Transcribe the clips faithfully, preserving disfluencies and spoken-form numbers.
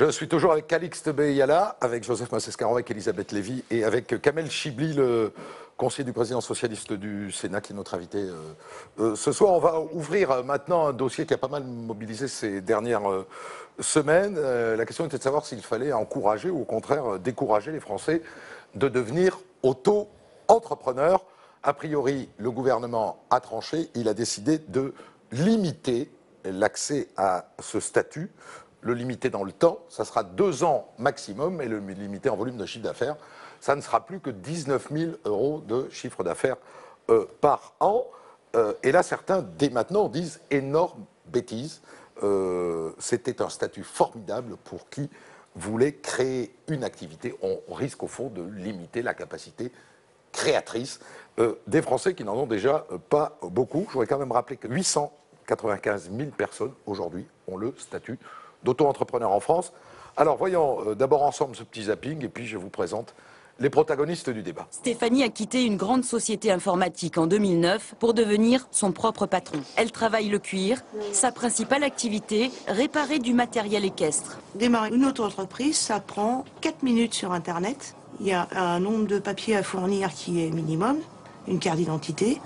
Je suis toujours avec Calixte Beyala, avec Joseph Massescaron, avec Elisabeth Lévy et avec Kamel Chibli, le conseiller du président socialiste du Sénat, qui est notre invité euh, euh, ce soir. On va ouvrir maintenant un dossier qui a pas mal mobilisé ces dernières euh, semaines. Euh, la question était de savoir s'il fallait encourager ou au contraire décourager les Français de devenir auto-entrepreneurs. A priori, le gouvernement a tranché. Il a décidé de limiter l'accès à ce statut, le limiter dans le temps, ça sera deux ans maximum, et le limiter en volume de chiffre d'affaires, ça ne sera plus que dix-neuf mille euros de chiffre d'affaires euh, par an. Euh, et là, certains, dès maintenant, disent énorme bêtise. Euh, C'était un statut formidable pour qui voulait créer une activité. On risque au fond de limiter la capacité créatrice euh, des Français qui n'en ont déjà euh, pas beaucoup. Je voudrais quand même rappeler que huit cent quatre-vingt-quinze mille personnes aujourd'hui ont le statut d'auto-entrepreneur en France. Alors voyons euh, d'abord ensemble ce petit zapping et puis je vous présente les protagonistes du débat. Stéphanie a quitté une grande société informatique en deux mille neuf pour devenir son propre patron. Elle travaille le cuir. Sa principale activité, réparer du matériel équestre. Démarrer une auto-entreprise, ça prend quatre minutes sur Internet. Il y a un nombre de papiers à fournir qui est minimum, une carte d'identité.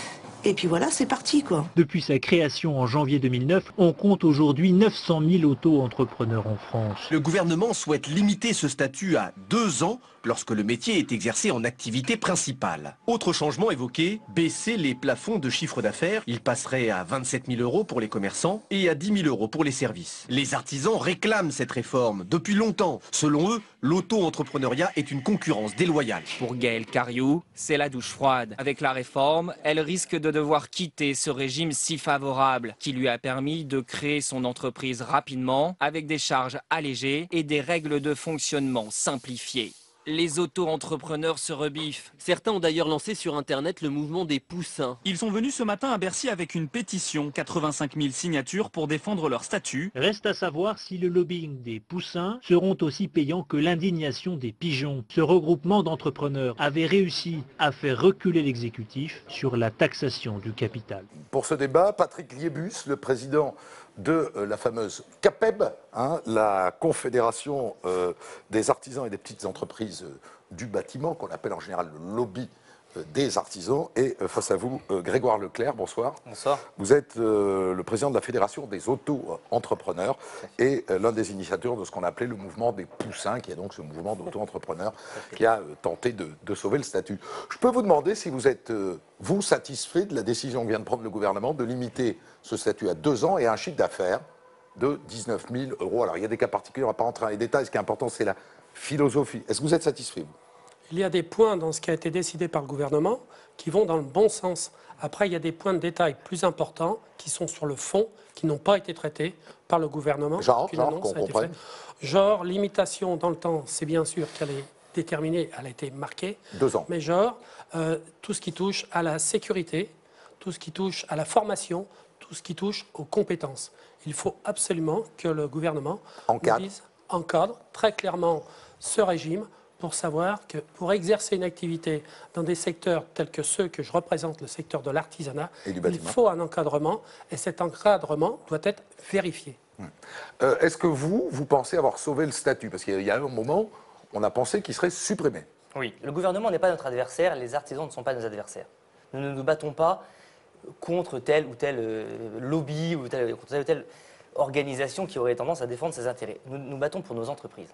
Et puis voilà, c'est parti quoi. Depuis sa création en janvier deux mille neuf, on compte aujourd'hui neuf cent mille auto-entrepreneurs en France. Le gouvernement souhaite limiter ce statut à deux ans lorsque le métier est exercé en activité principale. Autre changement évoqué, baisser les plafonds de chiffre d'affaires. Ils passeraient à vingt-sept mille euros pour les commerçants et à dix mille euros pour les services. Les artisans réclament cette réforme depuis longtemps. Selon eux, l'auto-entrepreneuriat est une concurrence déloyale. Pour Gaël Cariou, c'est la douche froide. Avec la réforme, elle risque de devoir quitter ce régime si favorable qui lui a permis de créer son entreprise rapidement avec des charges allégées et des règles de fonctionnement simplifiées. Les auto-entrepreneurs se rebiffent. Certains ont d'ailleurs lancé sur Internet le mouvement des poussins. Ils sont venus ce matin à Bercy avec une pétition, quatre-vingt-cinq mille signatures pour défendre leur statut. Reste à savoir si le lobbying des poussins seront aussi payants que l'indignation des pigeons. Ce regroupement d'entrepreneurs avait réussi à faire reculer l'exécutif sur la taxation du capital. Pour ce débat, Patrick Liébus, le président de euh, la fameuse CAPEB, hein, la Confédération euh, des artisans et des petites entreprises euh, du bâtiment, qu'on appelle en général le lobby euh, des artisans. Et euh, face à vous, euh, Grégoire Leclerc, bonsoir. Bonsoir. Vous êtes euh, le président de la Fédération des auto-entrepreneurs et euh, l'un des initiateurs de ce qu'on appelait le mouvement des poussins, qui est donc ce mouvement d'auto-entrepreneurs qui a euh, tenté de, de sauver le statut. Je peux vous demander si vous êtes, euh, vous, satisfait de la décision que vient de prendre le gouvernement de limiter ce statut à deux ans et à un chiffre d'affaires de dix-neuf mille euros. Alors, il y a des cas particuliers, on ne va pas rentrer dans les détails. Ce qui est important, c'est la philosophie. Est-ce que vous êtes satisfait, vous ? Il y a des points dans ce qui a été décidé par le gouvernement qui vont dans le bon sens. Après, il y a des points de détail plus importants qui sont sur le fond, qui n'ont pas été traités par le gouvernement. Genre, genre qu'on comprenne. Genre, limitation dans le temps, c'est bien sûr qu'elle est déterminée, elle a été marquée. Deux ans. Mais genre, euh, tout ce qui touche à la sécurité, tout ce qui touche à la formation, tout ce qui touche aux compétences. Il faut absolument que le gouvernement encadre. Dise, encadre très clairement ce régime pour savoir que pour exercer une activité dans des secteurs tels que ceux que je représente, le secteur de l'artisanat, il faut un encadrement et cet encadrement doit être vérifié. Hum. Euh, Est-ce que vous, vous pensez avoir sauvé le statut? Parce qu'il y a un moment, on a pensé qu'il serait supprimé. Oui, le gouvernement n'est pas notre adversaire, les artisans ne sont pas nos adversaires. Nous ne nous battons pas contre tel ou tel euh, lobby ou telle, contre telle ou telle organisation qui aurait tendance à défendre ses intérêts. Nous nous battons pour nos entreprises.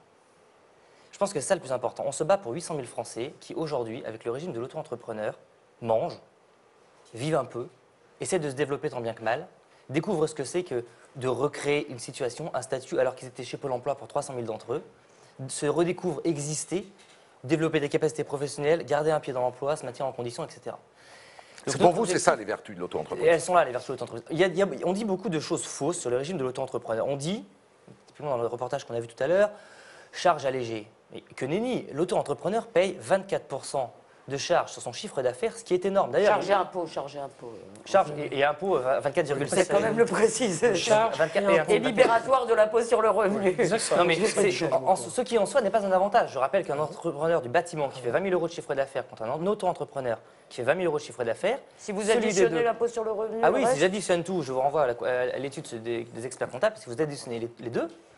Je pense que c'est ça le plus important. On se bat pour huit cent mille Français qui, aujourd'hui, avec le régime de l'auto-entrepreneur, mangent, vivent un peu, essaient de se développer tant bien que mal, découvrent ce que c'est que de recréer une situation, un statut, alors qu'ils étaient chez Pôle emploi pour trois cent mille d'entre eux, se redécouvrent exister, développer des capacités professionnelles, garder un pied dans l'emploi, se maintenir en condition, et cetera. C'est pour vous, c'est ça les vertus de l'auto-entrepreneur. Elles sont là, les vertus de l'auto-entrepreneur. Il y a, il y a, on dit beaucoup de choses fausses sur le régime de l'auto-entrepreneur. On dit, typiquement dans le reportage qu'on a vu tout à l'heure, charge allégée. Mais que nenni, l'auto-entrepreneur paye vingt-quatre pour cent de charge sur son chiffre d'affaires, ce qui est énorme. D'ailleurs, charger impôt, charger impôt. Charge et, et impôt vingt-quatre virgule sept. C'est quand même le préciser. Charge vingt-quatre, et, et libératoire de l'impôt sur le revenu. Non mais en, en, ce qui en soi n'est pas un avantage. Je rappelle qu'un entrepreneur du bâtiment qui fait vingt mille euros de chiffre d'affaires contre un auto-entrepreneur qui fait vingt mille euros de chiffre d'affaires. Si vous additionnez l'impôt sur le revenu. Ah oui, si j'additionne tout, je vous renvoie à l'étude des, des experts comptables. Si vous additionnez les, les deux,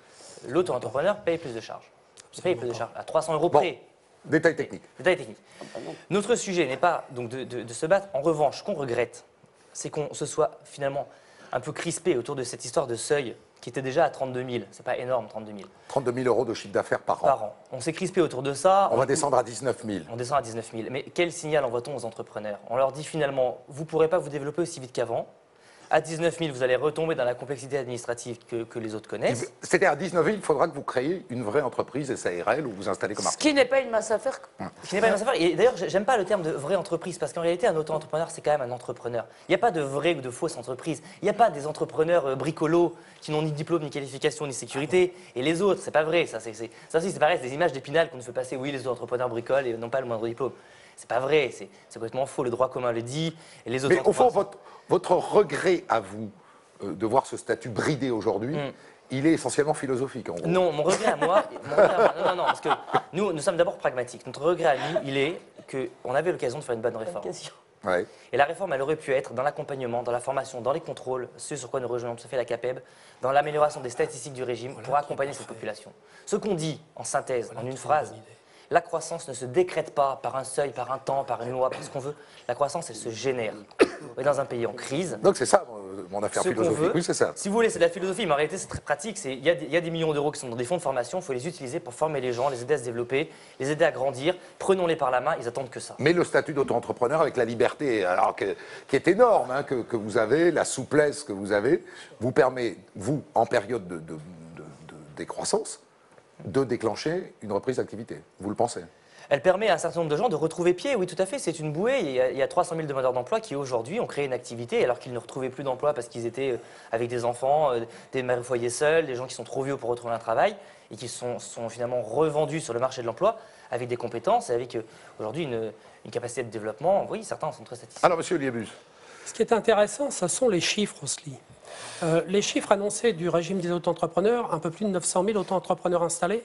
l'auto-entrepreneur paye plus de charges. Il paye plus de charges, à trois cents euros Bon. près. Détail technique. Détail technique. Notre sujet n'est pas donc de, de, de se battre. En revanche, ce qu'on regrette, c'est qu'on se soit finalement un peu crispé autour de cette histoire de seuil qui était déjà à trente-deux mille. C'est pas énorme, trente-deux mille. trente-deux mille euros de chiffre d'affaires par an. Par an. On s'est crispé autour de ça. On va descendre à dix-neuf mille. On descend à dix-neuf mille. Mais quel signal envoie-t-on aux entrepreneurs? On leur dit finalement, vous ne pourrez pas vous développer aussi vite qu'avant. À dix-neuf mille, vous allez retomber dans la complexité administrative que, que les autres connaissent. C'est-à-dire à dix-neuf mille, il faudra que vous créiez une vraie entreprise S A R L ou vous installez comme Ce artisan. qui n'est pas une masse à faire. Ce qui n'est pas une masse à faire. Et d'ailleurs, j'aime pas le terme de vraie entreprise parce qu'en réalité, un auto-entrepreneur, c'est quand même un entrepreneur. Il n'y a pas de vraie ou de fausse entreprise. Il n'y a pas des entrepreneurs euh, bricolos qui n'ont ni diplôme, ni qualification, ni sécurité. Et les autres, c'est pas vrai. Ça, c'est, c'est, ça aussi, c'est pareil, c'est des images d'Épinal qu'on nous fait passer. Oui, les auto-entrepreneurs bricolent et n'ont pas le moindre diplôme. C'est pas vrai. C'est, c'est complètement faux. Le droit commun le dit. Et les Mais au fond, auto-entrepreneurs- votre, votre regret à vous euh, de voir ce statut bridé aujourd'hui, Mm. il est essentiellement philosophique en gros. Non, mon regret à moi, mon regret à moi- non, non, non, parce que nous, nous sommes d'abord pragmatiques. Notre regret à nous, il est qu'on avait l'occasion de faire une bonne réforme. Ouais. Et la réforme, elle aurait pu être dans l'accompagnement, dans la formation, dans les contrôles, ce sur quoi nous rejoignons tout à fait la CAPEB, dans l'amélioration des statistiques du régime pour accompagner cette population. Ce qu'on dit, en synthèse, en une phrase, la croissance ne se décrète pas par un seuil, par un temps, par une loi, par ce qu'on veut. La croissance, elle se génère. On est dans un pays en crise. Donc c'est ça euh, mon affaire Ce qu'on philosophique. veut, Oui, c'est ça. Si vous voulez, c'est de la philosophie, mais en réalité, c'est très pratique. C'est- Il y, a des- il y a des millions d'euros qui sont dans des fonds de formation, il faut les utiliser pour former les gens, les aider à se développer, les aider à grandir. Prenons-les par la main, ils attendent que ça. Mais le statut d'auto-entrepreneur avec la liberté, alors que- qui est énorme, hein, que, que vous avez, la souplesse que vous avez, vous permet, vous, en période de, de- de- de décroissance, de déclencher une reprise d'activité. Vous le pensez? Elle permet à un certain nombre de gens de retrouver pied, oui tout à fait, c'est une bouée. Il y a, il y a trois cent mille demandeurs d'emploi qui aujourd'hui ont créé une activité alors qu'ils ne retrouvaient plus d'emploi parce qu'ils étaient euh, avec des enfants, euh, des mères au foyer seuls, des gens qui sont trop vieux pour retrouver un travail et qui sont, sont finalement revendus sur le marché de l'emploi avec des compétences et avec euh, aujourd'hui une, une capacité de développement. Oui, certains en sont très satisfaits. Alors monsieur Liebus. Ce qui est intéressant, ce sont les chiffres aussi. Euh, les chiffres annoncés du régime des auto-entrepreneurs, un peu plus de neuf cent mille auto-entrepreneurs installés,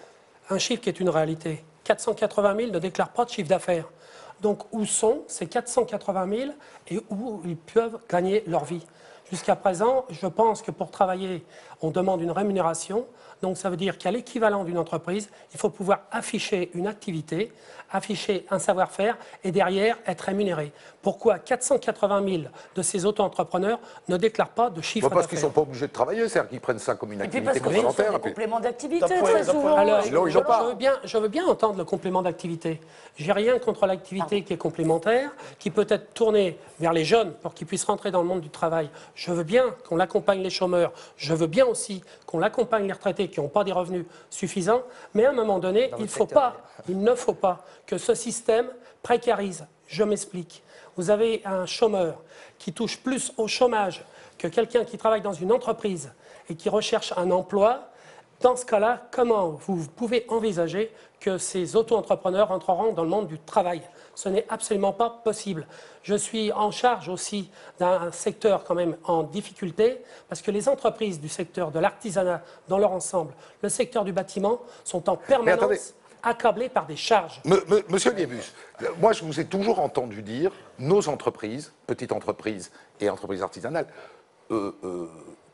un chiffre qui est une réalité. quatre cent quatre-vingt mille ne déclarent pas de chiffre d'affaires. Donc où sont ces quatre cent quatre-vingt mille et où ils peuvent gagner leur vie? Jusqu'à présent, je pense que pour travailler, on demande une rémunération. Donc ça veut dire qu'à l'équivalent d'une entreprise, il faut pouvoir afficher une activité, afficher un savoir-faire et derrière être rémunéré. Pourquoi quatre cent quatre-vingt mille de ces auto-entrepreneurs ne déclarent pas de chiffre Bon, parce qu'ils ne d'affaires? sont pas obligés de travailler, c'est-à-dire qu'ils prennent ça comme une Et puis activité parce que ce sont complémentaire. des et puis- compléments d'activité, D'un point- très d'un point- souvent. Alors, Sinon, ils n'ont pas. je veux bien, je veux bien entendre le complément d'activité. J'ai rien contre l'activité qui est complémentaire, qui peut être tournée vers les jeunes pour qu'ils puissent rentrer dans le monde du travail. Je veux bien qu'on l'accompagne les chômeurs. Je veux bien aussi qu'on l'accompagne les retraités qui n'ont pas des revenus suffisants. Mais à un moment donné, Dans il, votre faut secteur, pas, il ne faut pas que ce système précarise. Je m'explique. Vous avez un chômeur qui touche plus au chômage que quelqu'un qui travaille dans une entreprise et qui recherche un emploi. Dans ce cas-là, comment vous pouvez envisager que ces auto-entrepreneurs entreront dans le monde du travail? Ce n'est absolument pas possible. Je suis en charge aussi d'un secteur quand même en difficulté parce que les entreprises du secteur de l'artisanat dans leur ensemble, le secteur du bâtiment, sont en attendez. permanence accablés par des charges. Me- me- Monsieur Liebus, moi je vous ai toujours entendu dire nos entreprises, petites entreprises et entreprises artisanales, euh, euh,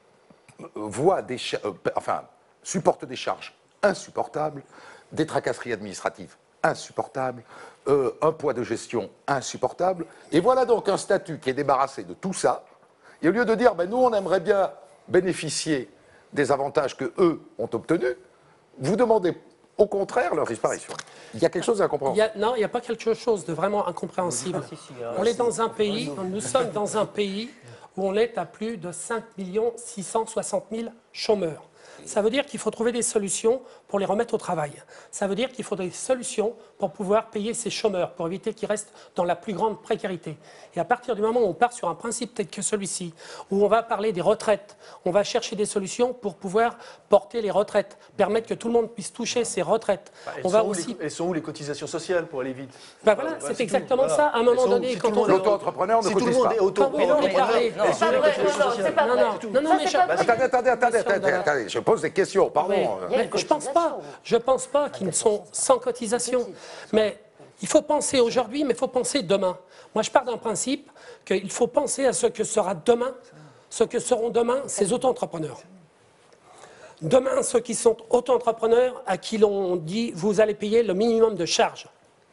voient des cha- euh, enfin, supportent des charges insupportables, des tracasseries administratives insupportables, euh, un poids de gestion insupportable. Et voilà donc un statut qui est débarrassé de tout ça. Et au lieu de dire, ben, nous on aimerait bien bénéficier des avantages que eux ont obtenus, vous demandez au contraire leur disparition. Il y a quelque chose Il d'incompréhensible. y a- non, il n'y a pas quelque chose de vraiment incompréhensible. On est dans un pays, nous sommes dans un pays où on est à plus de cinq millions six cent soixante mille chômeurs. Ça veut dire qu'il faut trouver des solutions pour les remettre au travail. Ça veut dire qu'il faut des solutions pour pouvoir payer ces chômeurs, pour éviter qu'ils restent dans la plus grande précarité. Et à partir du moment où on part sur un principe tel que celui-ci, où on va parler des retraites, on va chercher des solutions pour pouvoir porter les retraites, permettre que tout le monde puisse toucher ses retraites. Elles, on sont va où aussi... les, elles sont où les cotisations sociales pour aller vite? Ben voilà, Ouais, c'est tout. exactement Voilà. ça. À un Elles moment sont où donné, Si quand tout le on... monde est- L'auto-entrepreneur ne si tout le cotise monde pas. est Quand vous auto-entrepreneur, voulez parler- Non, elles sont où pas les vrai, cotisations non, non, sociales c'est pas Non, vrai. non, non, non, Ça, mais c'est je- pas vrai. Attendez, attendez, attendez, Monsieur attendez, Abdallah. attendez, je pose des questions, pardon. Oui. euh. Il y a Mais une je pense pas. cotisation. Je pense pas qu'ils sont sans cotisation. Mais il faut penser aujourd'hui, mais il faut penser demain. Moi, je pars d'un principe qu'il faut penser à ce que sera demain, ce que seront demain ces auto-entrepreneurs. Demain, ceux qui sont auto-entrepreneurs, à qui l'on dit « vous allez payer le minimum de charges ».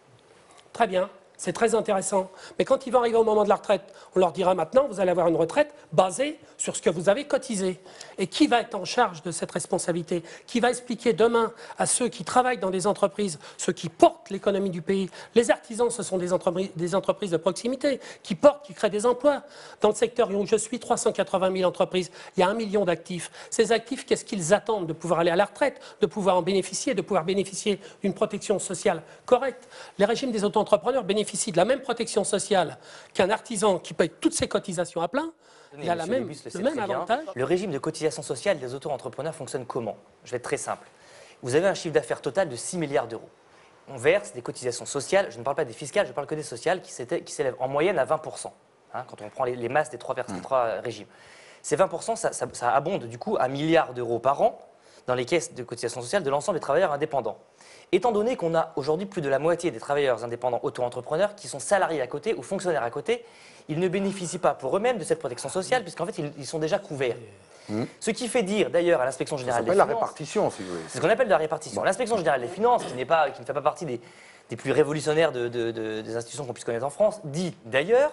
Très bien. C'est très intéressant. Mais quand ils vont arriver au moment de la retraite, on leur dira maintenant, vous allez avoir une retraite basée sur ce que vous avez cotisé. Et qui va être en charge de cette responsabilité? Qui va expliquer demain à ceux qui travaillent dans des entreprises, ceux qui portent l'économie du pays? Les artisans, ce sont des entreprises, des entreprises de proximité, qui portent, qui créent des emplois. Dans le secteur où je suis, trois cent quatre-vingt mille entreprises, il y a un million d'actifs. Ces actifs, qu'est-ce qu'ils attendent? De pouvoir aller à la retraite, de pouvoir en bénéficier, de pouvoir bénéficier d'une protection sociale correcte. Les régimes des auto-entrepreneurs bénéficient de la même protection sociale qu'un artisan qui paye toutes ses cotisations à plein. Il y a la même, Lébus le, le même bien. avantage. Le régime de cotisation sociale des auto-entrepreneurs fonctionne comment? Je vais être très simple. Vous avez un chiffre d'affaires total de six milliards d'euros. On verse des cotisations sociales, je ne parle pas des fiscales, je parle que des sociales, qui s'élèvent en moyenne à vingt pour cent, hein, quand on prend les, les masses des trois, mmh. des trois régimes. Ces vingt pour cent, ça, ça, ça abonde du coup à un milliard d'euros par an dans les caisses de cotisation sociale de l'ensemble des travailleurs indépendants. Étant donné qu'on a aujourd'hui plus de la moitié des travailleurs indépendants auto-entrepreneurs qui sont salariés à côté ou fonctionnaires à côté, ils ne bénéficient pas pour eux-mêmes de cette protection sociale puisqu'en fait ils, ils sont déjà couverts. Mmh. Ce qui fait dire d'ailleurs à l'inspection générale des finances... Ça s'appelle la répartition, si vous voulez. C'est ce qu'on appelle la répartition. Bon. L'inspection générale des finances, qui, n'est pas, qui ne fait pas partie des, des plus révolutionnaires de, de, de, des institutions qu'on puisse connaître en France, dit d'ailleurs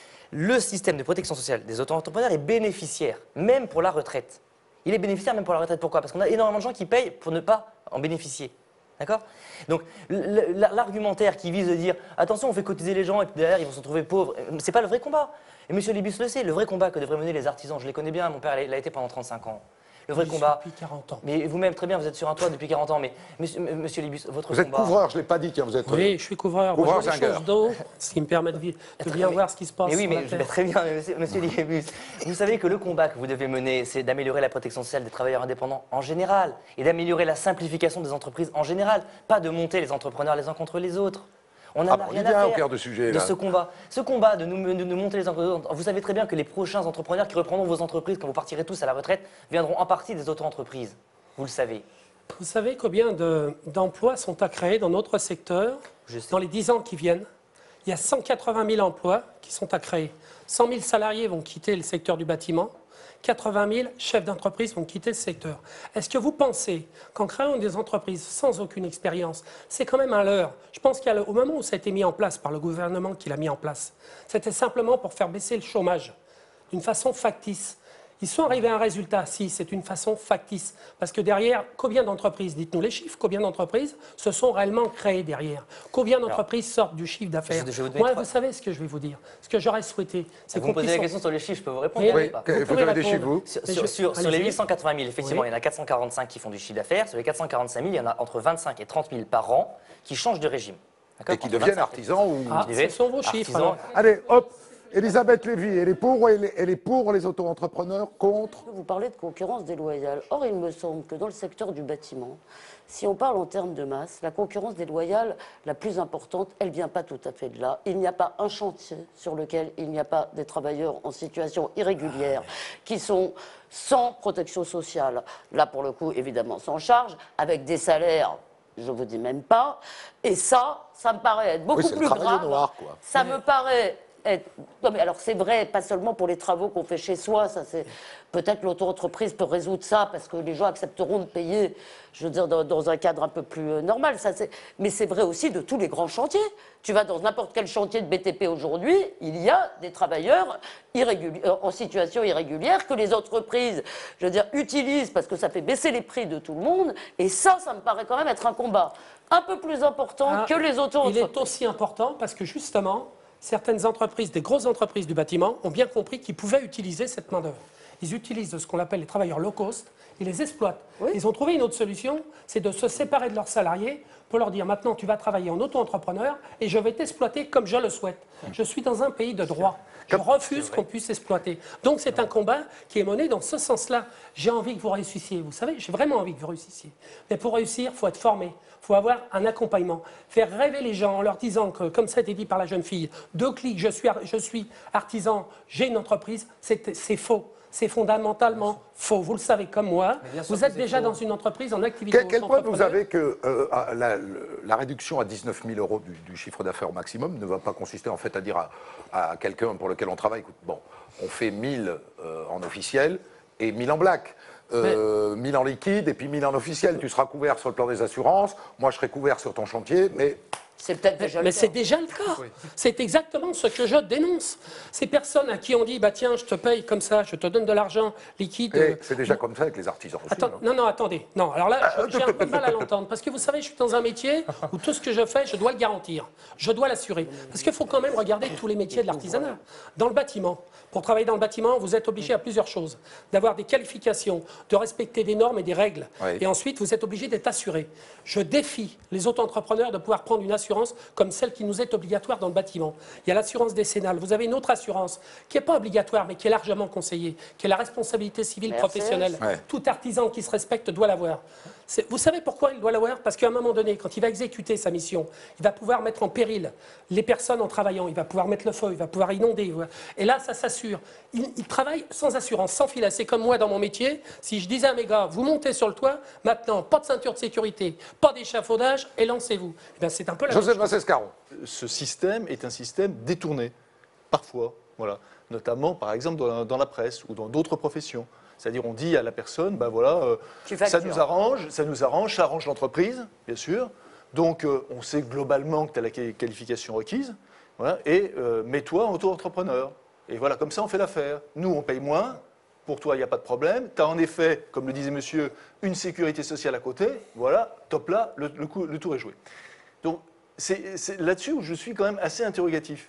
le système de protection sociale des auto-entrepreneurs est bénéficiaire, même pour la retraite. Il est bénéficiaire même pour la retraite. Pourquoi? Parce qu'on a énormément de gens qui payent pour ne pas en bénéficier. D'accord? Donc l'argumentaire qui vise de dire attention, on fait cotiser les gens et puis derrière ils vont se retrouver pauvres, c'est pas le vrai combat. Et M. Lébus le sait, le vrai combat que devraient mener les artisans, je les connais bien, mon père l'a été pendant trente-cinq ans. Le vrai combat. Depuis quarante ans. Mais vous-même, très bien, vous êtes sur un toit depuis quarante ans, mais monsieur, monsieur Lébus, votre vous combat. Vous êtes couvreur, je ne l'ai pas dit, tiens, vous êtes. Oui, je suis couvreur. Couvreur, je choses d'eau, ce qui me permet de, de bien mais, voir ce qui se passe. Mais oui, mais je vais très bien, monsieur, monsieur Lébus. Vous savez que le combat que vous devez mener, c'est d'améliorer la protection sociale des travailleurs indépendants en général et d'améliorer la simplification des entreprises en général, pas de monter les entrepreneurs les uns contre les autres. On n'a ah, rien à à faire faire de, sujet, de ce combat. Ce combat de nous, de nous monter les entreprises. Vous savez très bien que les prochains entrepreneurs qui reprendront vos entreprises quand vous partirez tous à la retraite viendront en partie des auto-entreprises. Vous le savez. Vous savez combien d'emplois sont à créer dans notre secteur dans les dix ans qui viennent? Il y a cent quatre-vingt mille emplois qui sont à créer. cent mille salariés vont quitter le secteur du bâtiment. quatre-vingt mille chefs d'entreprise vont quitter le secteur. Est-ce que vous pensez qu'en créant des entreprises sans aucune expérience, c'est quand même un leurre? Je pense qu'au moment où ça a été mis en place par le gouvernement qui l'a mis en place, c'était simplement pour faire baisser le chômage d'une façon factice. Ils sont arrivés à un résultat, si, c'est une façon factice. Parce que derrière, combien d'entreprises, dites-nous les chiffres, combien d'entreprises se sont réellement créées derrière? Combien d'entreprises sortent du chiffre d'affaires? Moi, vous savez ce que je vais vous dire. Ce que j'aurais souhaité, c'est qu'on puisse... Vous me posez la question sur les chiffres, je peux vous répondre. Oui, oui. Vous avez des chiffres, vous? Sur, sur, sur, sur les huit cent quatre-vingt mille, effectivement, oui. Il y en a quatre cent quarante-cinq qui font du chiffre d'affaires. Sur les quatre cent quarante-cinq mille, il y en a entre vingt-cinq et trente mille par an qui changent de régime. Et qui deviennent artisans ou... Ah, ce sont vos chiffres. Alors. Allez, hop. Elisabeth Lévy, elle est pour, elle est, elle est pour les auto-entrepreneurs, contre? Vous parlez de concurrence déloyale. Or, il me semble que dans le secteur du bâtiment, si on parle en termes de masse, la concurrence déloyale la plus importante, elle ne vient pas tout à fait de là. Il n'y a pas un chantier sur lequel il n'y a pas des travailleurs en situation irrégulière qui sont sans protection sociale. Là, pour le coup, évidemment, sans charge, avec des salaires... je ne vous dis même pas. Et ça, ça me paraît être beaucoup oui, plus grave. Noir, quoi. Ça me paraît être... Non, mais alors, c'est vrai, pas seulement pour les travaux qu'on fait chez soi. Ça, c'est... Peut-être l'auto-entreprise peut résoudre ça parce que les gens accepteront de payer, je veux dire, dans, dans un cadre un peu plus euh, normal. Ça, c'est... Mais c'est vrai aussi de tous les grands chantiers. Tu vas dans n'importe quel chantier de B T P aujourd'hui, il y a des travailleurs irréguli... euh, en situation irrégulière que les entreprises, je veux dire, utilisent parce que ça fait baisser les prix de tout le monde. Et ça, ça me paraît quand même être un combat un peu plus important ah, que les auto-entreprises. Il est aussi important parce que justement, certaines entreprises, des grosses entreprises du bâtiment, ont bien compris qu'ils pouvaient utiliser cette main-d'œuvre. Ils utilisent ce qu'on appelle les travailleurs low cost, ils les exploitent. Oui. Ils ont trouvé une autre solution, c'est de se séparer de leurs salariés pour leur dire maintenant tu vas travailler en auto-entrepreneur et je vais t'exploiter comme je le souhaite. Je suis dans un pays de droit. Je refuse qu'on puisse exploiter. Donc c'est un combat qui est mené dans ce sens-là. J'ai envie que vous réussissiez, vous savez, j'ai vraiment envie que vous réussissiez. Mais pour réussir, il faut être formé, il faut avoir un accompagnement. Faire rêver les gens en leur disant que, comme ça a été dit par la jeune fille, deux clics, je suis, je suis artisan, j'ai une entreprise, c'est, c'est faux. C'est fondamentalement faux. Vous le savez comme moi. Vous êtes déjà faux. Dans une entreprise en activité. Quel, quel point vous avez que euh, la, la réduction à dix-neuf mille euros du, du chiffre d'affaires au maximum ne va pas consister en fait à dire à, à quelqu'un pour lequel on travaille, écoute, bon, on fait mille euh, en officiel et mille en black. euh, mille en liquide et puis mille en officiel. Tu seras couvert sur le plan des assurances, moi je serai couvert sur ton chantier, mais... C'est peut-être déjà mais le cas. c'est déjà le cas. Oui. C'est exactement ce que je dénonce. Ces personnes à qui on dit, bah tiens, je te paye comme ça, je te donne de l'argent liquide. Euh, c'est déjà comme ça avec les artisans aussi. Attends, non, non, attendez. Non, alors là, j'ai un peu de mal à l'entendre. Parce que vous savez, je suis dans un métier où tout ce que je fais, je dois le garantir. Je dois l'assurer. Parce qu'il faut quand même regarder tous les métiers de l'artisanat. Dans le bâtiment, pour travailler dans le bâtiment, vous êtes obligé à plusieurs choses. D'avoir des qualifications, de respecter des normes et des règles. Oui. Et ensuite, vous êtes obligé d'être assuré. Je défie les auto-entrepreneurs de pouvoir prendre une assurance comme celle qui nous est obligatoire dans le bâtiment. Il y a l'assurance décennale. Vous avez une autre assurance qui n'est pas obligatoire, mais qui est largement conseillée, qui est la responsabilité civile Merci. professionnelle. Ouais. Tout artisan qui se respecte doit l'avoir. Vous savez pourquoi il doit l'avoir? Parce qu'à un moment donné, quand il va exécuter sa mission, il va pouvoir mettre en péril les personnes en travaillant, il va pouvoir mettre le feu, il va pouvoir inonder. Et là, ça s'assure. Il, il travaille sans assurance, sans filet. C'est comme moi dans mon métier. Si je disais à mes gars, vous montez sur le toit, maintenant, pas de ceinture de sécurité, pas d'échafaudage, et lancez-vous. Eh c'est un peu la Joseph Massescaron. Ce système est un système détourné, parfois, voilà. Notamment, par exemple, dans la, dans la presse ou dans d'autres professions. C'est-à-dire, on dit à la personne, ben voilà, euh, ça nous arrange, ça nous arrange, ça arrange l'entreprise, bien sûr. Donc, euh, on sait globalement que tu as la qualification requise, voilà, et euh, mets-toi en auto-entrepreneur. Et voilà, comme ça, on fait l'affaire. Nous, on paye moins. Pour toi, il n'y a pas de problème. Tu as en effet, comme le disait monsieur, une sécurité sociale à côté. Voilà, top là, le, le, coup, le tour est joué. Donc, c'est là-dessus où je suis quand même assez interrogatif.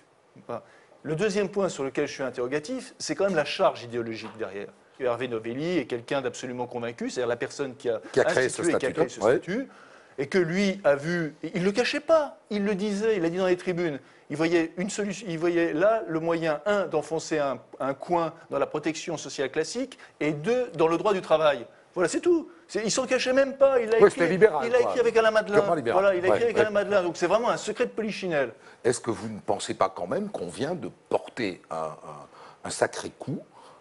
Le deuxième point sur lequel je suis interrogatif, c'est quand même la charge idéologique derrière. Hervé Novelli est quelqu'un d'absolument convaincu, c'est-à-dire la personne qui a, qui a créé ce statut, qui a créé ce statut ouais. et que lui a vu, il ne le cachait pas, il le disait, il l'a dit dans les tribunes, il voyait, une solution, il voyait là le moyen, un, d'enfoncer un, un coin dans la protection sociale classique, et deux, dans le droit du travail. Voilà, c'est tout. Il ne s'en cachait même pas. Il a ouais, écrit, libéral, il a écrit avec Alain Madelin. Voilà, il a écrit ouais, avec ouais. Alain Madelin. Donc c'est vraiment un secret de polichinelle. Est-ce que vous ne pensez pas quand même qu'on vient de porter un, un, un sacré coup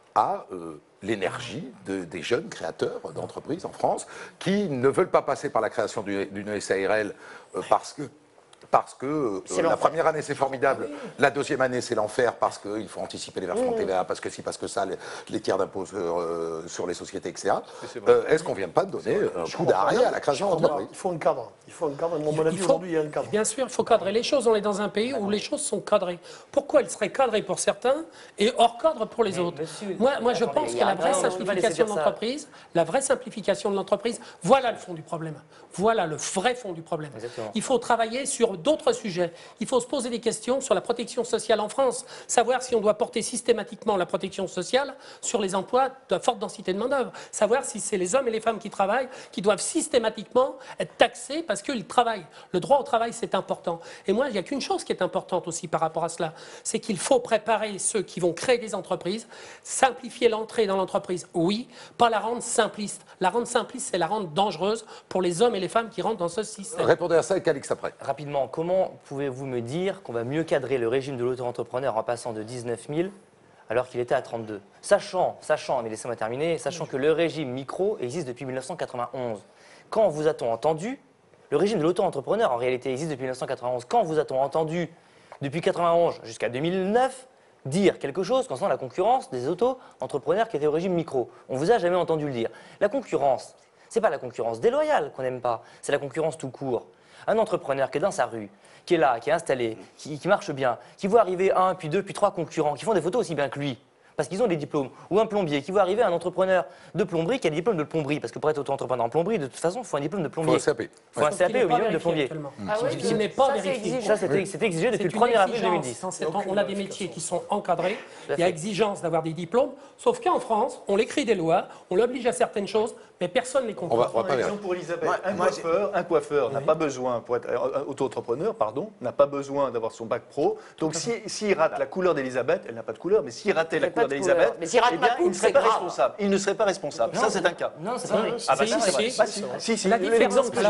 à euh, l'énergie de, des jeunes créateurs d'entreprises en France qui ne veulent pas passer par la création d'une S A R L euh, parce que Parce que euh, la première année, c'est formidable. La deuxième année, c'est l'enfer parce qu'il faut anticiper les versements de T V A, parce que si, parce que ça, les, les tiers d'impôts sur, euh, sur les sociétés, et cetera. Euh, Est-ce qu'on ne vient pas de donner un coup d'arrêt à la création d'entreprise? Il faut un cadre. Il faut un cadre. À mon avis, aujourd'hui, il y a un cadre. Bien sûr, il faut cadrer les choses. On est dans un pays où les choses sont cadrées. Pourquoi elles seraient cadrées pour certains et hors cadre pour les mais autres monsieur, Moi, moi je pense que la vraie simplification de l'entreprise, la vraie simplification de l'entreprise, voilà le fond du problème. Voilà le vrai fond du problème. Exactement. Il faut travailler sur d'autres sujets. Il faut se poser des questions sur la protection sociale en France, savoir si on doit porter systématiquement la protection sociale sur les emplois de forte densité de main-d'œuvre, savoir si c'est les hommes et les femmes qui travaillent qui doivent systématiquement être taxés parce qu'ils travaillent. Le droit au travail, c'est important. Et moi, il n'y a qu'une chose qui est importante aussi par rapport à cela, c'est qu'il faut préparer ceux qui vont créer des entreprises, simplifier l'entrée dans l'entreprise, oui, pas la rendre simpliste. La rendre simpliste, c'est la rendre dangereuse pour les hommes et les femmes qui rentrent dans ce système. Répondez à ça et Calix après. Rapidement, comment pouvez-vous me dire qu'on va mieux cadrer le régime de l'auto-entrepreneur en passant de dix-neuf mille alors qu'il était à trente-deux? Sachant, sachant, mais laissez-moi terminer, sachant que le régime micro existe depuis mille neuf cent quatre-vingt-onze. Quand vous a-t-on entendu, le régime de l'auto-entrepreneur en réalité existe depuis mille neuf cent quatre-vingt-onze, quand vous a-t-on entendu depuis quatre-vingt-onze jusqu'à deux mille neuf dire quelque chose concernant la concurrence des auto-entrepreneurs qui étaient au régime micro? On vous a jamais entendu le dire. La concurrence, c'est pas la concurrence déloyale qu'on n'aime pas, c'est la concurrence tout court. Un entrepreneur qui est dans sa rue, qui est là, qui est installé, qui, qui marche bien, qui voit arriver un, puis deux, puis trois concurrents qui font des photos aussi bien que lui, parce qu'ils ont des diplômes, ou un plombier qui voit arriver un entrepreneur de plomberie qui a des diplômes de plomberie, parce que pour être auto-entrepreneur en plomberie, de toute façon, il faut un diplôme de plombier. Il faut un C A P. Il faut un C A P au minimum de plombier. Ah oui, il n'est pas vérifié. Ça, c'était exigé depuis le premier avril deux mille dix. On a des métiers qui sont encadrés, il y a exigence d'avoir des diplômes, sauf qu'en France, on écrit des lois, on l'oblige à certaines choses, mais personne ne les comprend. On va prendre un exemple pour Elisabeth. Ouais, un, coiffeur, un coiffeur n'a oui. pas besoin, pour être auto-entrepreneur, pardon, n'a pas besoin d'avoir son bac pro. Donc s'il si, rate la couleur d'Elisabeth, elle n'a pas de couleur, mais s'il ratait la couleur d'Elisabeth, eh il ne serait pas responsable. Il ne serait pas responsable. Ça, c'est un cas. Non, c'est pas vrai. Ah bah si, c'est vrai. Si, si. L'exemple que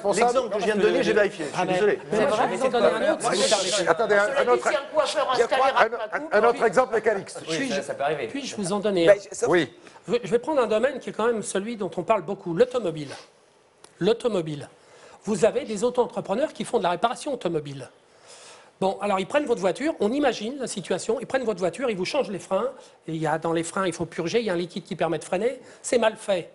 je viens de donner, j'ai vérifié. Je suis désolé. C'est vrai, je vais donner un autre. Attendez, un autre. Un autre exemple, Calix. Ça peut arriver. Puis-je vous en donner un? Oui. Je vais prendre un domaine qui est quand même celui dont on parle beaucoup, l'automobile. L'automobile. Vous avez des auto-entrepreneurs qui font de la réparation automobile. Bon, alors ils prennent votre voiture, on imagine la situation, ils prennent votre voiture, ils vous changent les freins, et il y a dans les freins, il faut purger, il y a un liquide qui permet de freiner, c'est mal fait.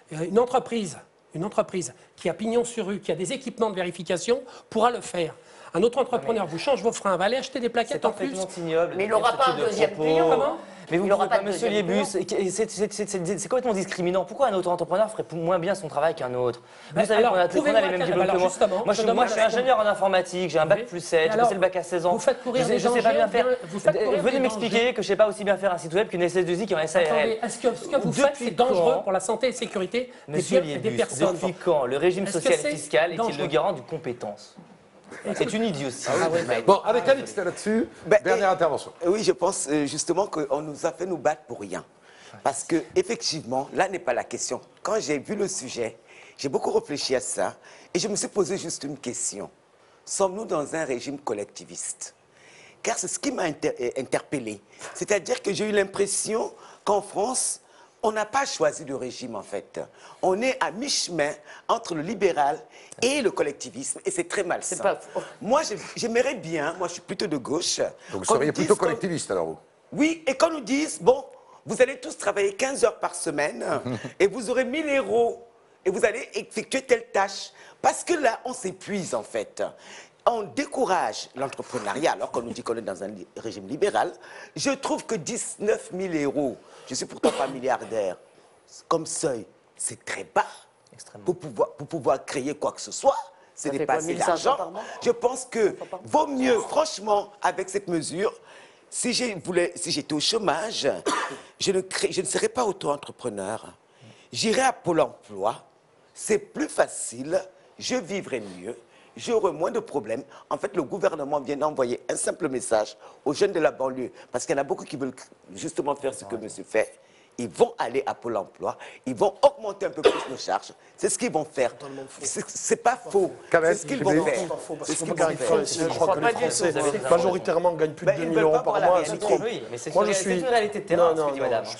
une entreprise, une entreprise qui a pignon sur rue, qui a des équipements de vérification, pourra le faire. Un autre entrepreneur vous change vos freins, va aller acheter des plaquettes en plus. Ignoble, mais il n'aura pas un deuxième payant. Comment? Mais vous il n'aura pouvez pas pas, de monsieur deuxième Liebus, c'est complètement discriminant. Pourquoi un auto-entrepreneur ferait moins bien son travail qu'un autre? Ben, Vous savez qu'on a, qu'on a les mêmes diplômes que moi. Moi, je, moi, je suis ingénieur en informatique, j'ai un bac plus sept, j'ai passé le bac à seize ans. Vous faites courir je, des je sais pas bien faire. Vous faites courir Venez des m'expliquer dangers. que je sais pas aussi bien faire un site web qu'une S S deux I qui est en S A R L. Est-ce que ce que vous faites, c'est dangereux pour la santé et la sécurité Monsieur des, des Liebus, personnes? depuis quand le régime social fiscal est-il le garant du compétence? C'est une idiotie. Ah oui. Bon, avec Alix, là-dessus, ben, dernière et, intervention. Oui, je pense euh, justement qu'on nous a fait nous battre pour rien. Parce que effectivement, là n'est pas la question. Quand j'ai vu le sujet, j'ai beaucoup réfléchi à ça et je me suis posé juste une question. Sommes-nous dans un régime collectiviste? Car c'est ce qui m'a inter interpellé. C'est-à-dire que j'ai eu l'impression qu'en France, on n'a pas choisi de régime, en fait. On est à mi-chemin entre le libéral et le collectivisme, et c'est très malsain. Pas... Moi, j'aimerais bien, moi je suis plutôt de gauche... Donc vous seriez plutôt collectiviste, alors vous? Oui, et qu'on nous dise, bon, vous allez tous travailler quinze heures par semaine, et vous aurez mille euros, et vous allez effectuer telle tâche. Parce que là, on s'épuise, en fait. On décourage l'entrepreneuriat, alors qu'on nous dit qu'on est dans un régime libéral. Je trouve que dix-neuf mille euros, je ne suis pourtant pas milliardaire, comme seuil, c'est très bas pour pouvoir, pour pouvoir créer quoi que ce soit. Ce n'est pas assez d'argent. Je pense que vaut mieux, franchement, avec cette mesure, si j'étais si au chômage, je ne, crée, je ne serais pas auto-entrepreneur. J'irais à Pôle emploi, c'est plus facile, je vivrais mieux. J'aurai moins de problèmes. En fait, le gouvernement vient d'envoyer un simple message aux jeunes de la banlieue, parce qu'il y en a beaucoup qui veulent justement faire ce que monsieur fait. Ils vont aller à Pôle emploi, ils vont augmenter un peu plus nos charges. C'est ce qu'ils vont faire. C'est pas faux. C'est ce qu'ils vont faire. C'est ce qu'ils vont faire. Je crois que les Français, majoritairement, gagnent plus de deux mille euros par mois. C'est trop. Moi, je suis. C'est une réalité de terrain, ce que dit madame.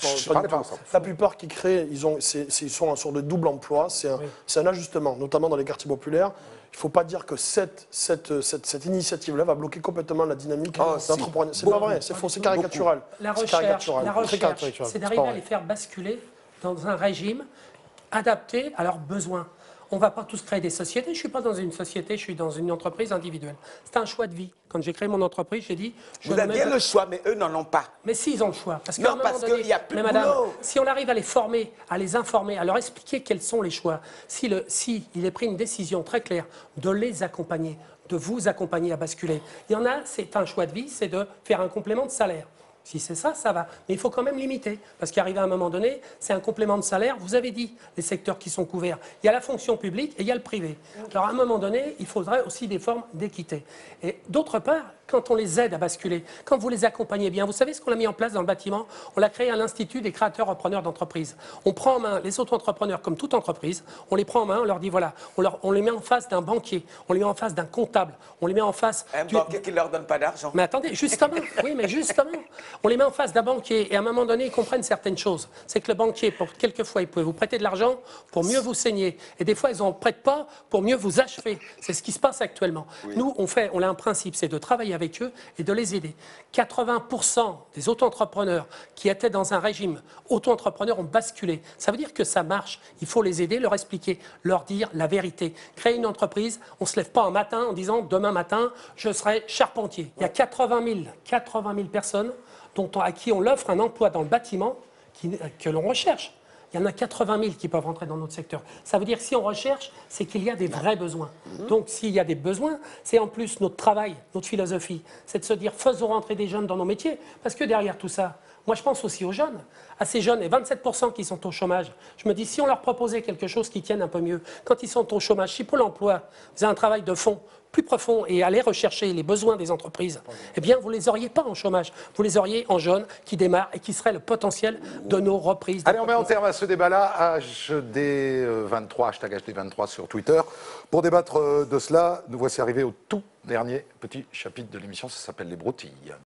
La plupart qui créent, ils sont sur de double emploi. C'est un ajustement, notamment dans les quartiers populaires. Il ne faut pas dire que cette, cette, cette, cette initiative-là va bloquer complètement la dynamique oh, d'entrepreneuriat. C'est pas vrai, c'est faux, c'est caricatural. La recherche, la recherche, c'est d'arriver à les faire basculer dans un régime adapté à leurs besoins. On ne va pas tous créer des sociétés. Je ne suis pas dans une société, je suis dans une entreprise individuelle. C'est un choix de vie. Quand j'ai créé mon entreprise, j'ai dit... Vous aviez le choix, mais eux n'en ont pas. Mais si, ils ont le choix. Parce non, parce qu'il n'y a plus de madame, boulot. Si on arrive à les former, à les informer, à leur expliquer quels sont les choix, si, le, si il est pris une décision très claire de les accompagner, de vous accompagner à basculer, il y en a, c'est un choix de vie, c'est de faire un complément de salaire. Si c'est ça, ça va. Mais il faut quand même limiter. Parce qu'arrivé à un moment donné, c'est un complément de salaire. Vous avez dit les secteurs qui sont couverts. Il y a la fonction publique et il y a le privé. Alors à un moment donné, il faudrait aussi des formes d'équité. Et d'autre part, quand on les aide à basculer, quand vous les accompagnez bien, vous savez ce qu'on a mis en place dans le bâtiment? On l'a créé à l'Institut des créateurs repreneurs d'entreprises. On prend en main les auto-entrepreneurs comme toute entreprise. On les prend en main, on leur dit voilà, on, leur, on les met en face d'un banquier, on les met en face d'un comptable, on les met en face... Un du... banquier qui ne leur donne pas d'argent. Mais attendez, justement, oui, mais justement, on les met en face d'un banquier et à un moment donné, ils comprennent certaines choses. C'est que le banquier, pour quelquefois, il peut vous prêter de l'argent pour mieux vous saigner. Et des fois, ils n'en prêtent pas pour mieux vous achever. C'est ce qui se passe actuellement. Oui. Nous, on, fait, on a un principe, c'est de travailler avec eux et de les aider. quatre-vingts pour cent des auto-entrepreneurs qui étaient dans un régime auto-entrepreneur ont basculé. Ça veut dire que ça marche. Il faut les aider, leur expliquer, leur dire la vérité. Créer une entreprise, on ne se lève pas un matin en disant demain matin, je serai charpentier. Il y a quatre-vingt mille personnes dont on, à qui on l'offre un emploi dans le bâtiment qui, que l'on recherche. Il y en a quatre-vingt mille qui peuvent rentrer dans notre secteur. Ça veut dire que si on recherche, c'est qu'il y a des vrais besoins. Mmh. Donc s'il y a des besoins, c'est en plus notre travail, notre philosophie, c'est de se dire faisons rentrer des jeunes dans nos métiers. Parce que derrière tout ça, moi je pense aussi aux jeunes, à ces jeunes, et vingt-sept pour cent qui sont au chômage. Je me dis, si on leur proposait quelque chose qui tienne un peu mieux, quand ils sont au chômage, si Pôle emploi faisait un travail de fond plus profond et aller rechercher les besoins des entreprises, eh bien, vous ne les auriez pas en chômage. Vous les auriez en jeunes qui démarrent et qui seraient le potentiel de nos reprises. Allez, on met en terme à ce débat-là. H D vingt-trois, hashtag H D vingt-trois sur Twitter. Pour débattre de cela, nous voici arrivés au tout dernier petit chapitre de l'émission. Ça s'appelle Les Broutilles.